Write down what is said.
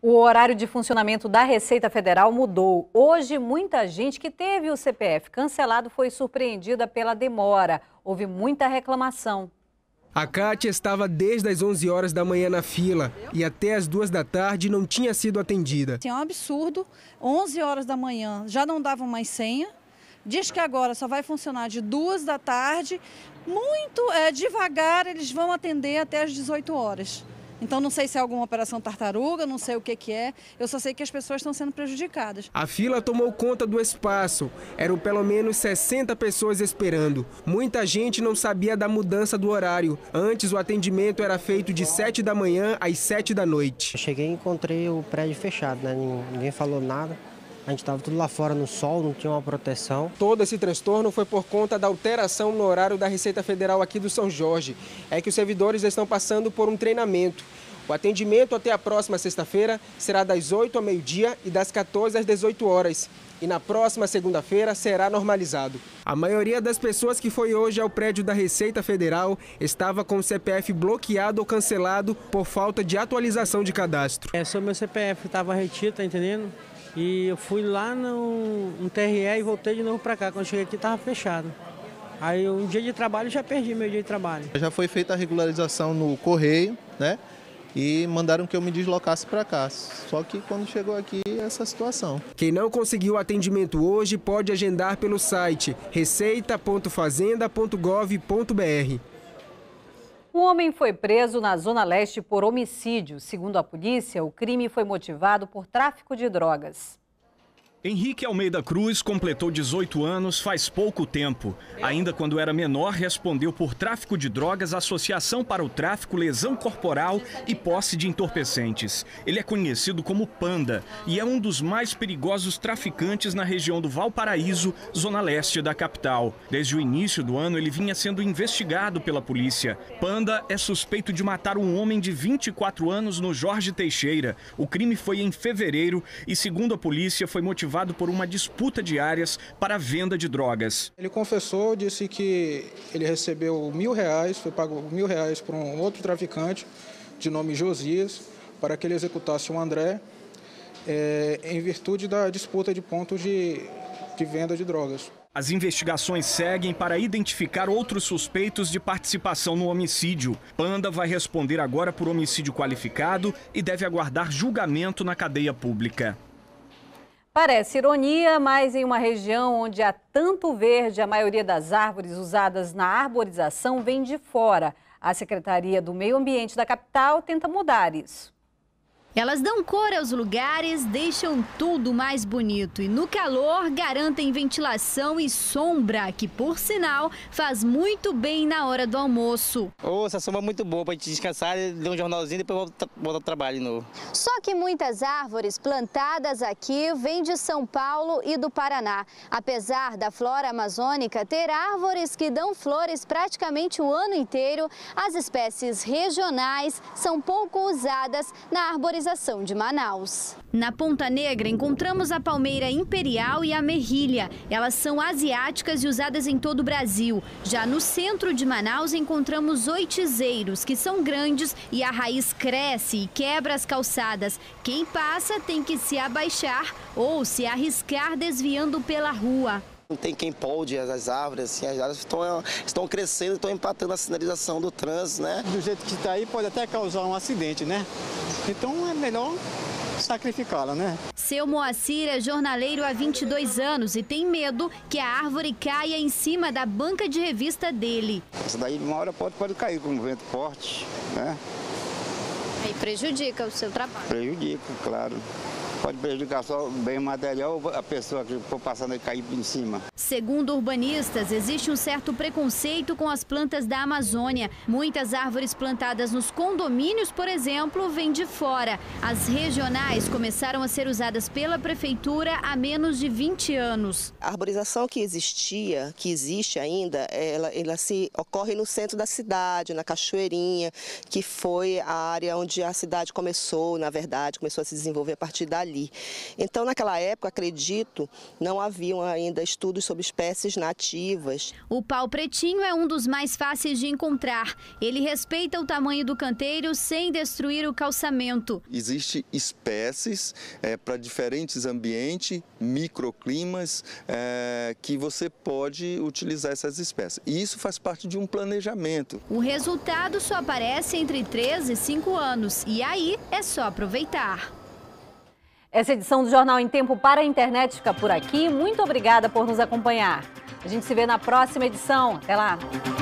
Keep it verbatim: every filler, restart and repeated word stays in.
O horário de funcionamento da Receita Federal mudou. Hoje, muita gente que teve o C P F cancelado foi surpreendida pela demora. Houve muita reclamação. A Kátia estava desde as onze horas da manhã na fila e até as duas da tarde não tinha sido atendida. É um absurdo, onze horas da manhã já não davam mais senha. Diz que agora só vai funcionar de duas da tarde. Muito é, devagar eles vão atender até as dezoito horas. Então não sei se é alguma operação tartaruga, não sei o que que é, eu só sei que as pessoas estão sendo prejudicadas. A fila tomou conta do espaço, eram pelo menos sessenta pessoas esperando. Muita gente não sabia da mudança do horário. Antes o atendimento era feito de sete da manhã às sete da noite. Eu cheguei e encontrei o prédio fechado, né? Ninguém falou nada. A gente estava tudo lá fora no sol, não tinha uma proteção. Todo esse transtorno foi por conta da alteração no horário da Receita Federal aqui do São Jorge. É que os servidores estão passando por um treinamento. O atendimento até a próxima sexta-feira será das oito ao meio-dia e das quatorze às dezoito horas. E na próxima segunda-feira será normalizado. A maioria das pessoas que foi hoje ao prédio da Receita Federal estava com o C P F bloqueado ou cancelado por falta de atualização de cadastro. É, só meu C P F estava retido, tá entendendo? E eu fui lá no, no T R E e voltei de novo para cá. Quando cheguei aqui estava fechado. Aí um dia de trabalho já perdi meu dia de trabalho. Já foi feita a regularização no correio, né? E mandaram que eu me deslocasse para cá. Só que quando chegou aqui, essa situação. Quem não conseguiu atendimento hoje pode agendar pelo site receita ponto fazenda ponto gov ponto br. Um homem foi preso na Zona Leste por homicídio. Segundo a polícia, o crime foi motivado por tráfico de drogas. Henrique Almeida Cruz completou dezoito anos faz pouco tempo. Ainda quando era menor, respondeu por tráfico de drogas, associação para o tráfico, lesão corporal e posse de entorpecentes. Ele é conhecido como Panda e é um dos mais perigosos traficantes na região do Valparaíso, zona leste da capital. Desde o início do ano, ele vinha sendo investigado pela polícia. Panda é suspeito de matar um homem de vinte e quatro anos no Jorge Teixeira. O crime foi em fevereiro e, segundo a polícia, foi motivado por uma disputa de áreas para a venda de drogas. Ele confessou, disse que ele recebeu mil reais, foi pago mil reais por um outro traficante de nome Josias, para que ele executasse o André, é, em virtude da disputa de pontos de, de venda de drogas. As investigações seguem para identificar outros suspeitos de participação no homicídio. Panda vai responder agora por homicídio qualificado e deve aguardar julgamento na cadeia pública. Parece ironia, mas em uma região onde há tanto verde, a maioria das árvores usadas na arborização vem de fora. A Secretaria do Meio Ambiente da capital tenta mudar isso. Elas dão cor aos lugares, deixam tudo mais bonito e no calor garantem ventilação e sombra, que por sinal faz muito bem na hora do almoço. Oh, essa sombra é muito boa para a gente descansar, ler um jornalzinho e depois voltar ao trabalho de novo. Só que muitas árvores plantadas aqui vêm de São Paulo e do Paraná. Apesar da flora amazônica ter árvores que dão flores praticamente o ano inteiro, as espécies regionais são pouco usadas na arborização de Manaus. Na Ponta Negra encontramos a palmeira imperial e a merrilha. Elas são asiáticas e usadas em todo o Brasil. Já no centro de Manaus encontramos oitizeiros, que são grandes e a raiz cresce e quebra as calçadas. Quem passa tem que se abaixar ou se arriscar desviando pela rua. Não tem quem pode as árvores, assim, as árvores estão, estão crescendo, estão empatando a sinalização do trânsito, né? Do jeito que está aí pode até causar um acidente, né? Então é melhor sacrificá-la, né? Seu Moacir é jornaleiro há vinte e dois anos e tem medo que a árvore caia em cima da banca de revista dele. Essa daí uma hora pode, pode cair com um vento forte, né? Aí prejudica o seu trabalho. Prejudica, claro. Pode prejudicar só o bem material ou a pessoa que for passando e cair em cima. Segundo urbanistas, existe um certo preconceito com as plantas da Amazônia. Muitas árvores plantadas nos condomínios, por exemplo, vêm de fora. As regionais começaram a ser usadas pela prefeitura há menos de vinte anos. A arborização que existia, que existe ainda, ela, ela se ocorre no centro da cidade, na Cachoeirinha, que foi a área onde a cidade começou, na verdade, começou a se desenvolver a partir dali. ali. Então, naquela época, acredito, não haviam ainda estudos sobre espécies nativas. O pau pretinho é um dos mais fáceis de encontrar. Ele respeita o tamanho do canteiro sem destruir o calçamento. Existem espécies é, para diferentes ambientes, microclimas, é, que você pode utilizar essas espécies. E isso faz parte de um planejamento. O resultado só aparece entre três e cinco anos. E aí é só aproveitar. Essa edição do Jornal em Tempo para a Internet fica por aqui. Muito obrigada por nos acompanhar. A gente se vê na próxima edição. Até lá!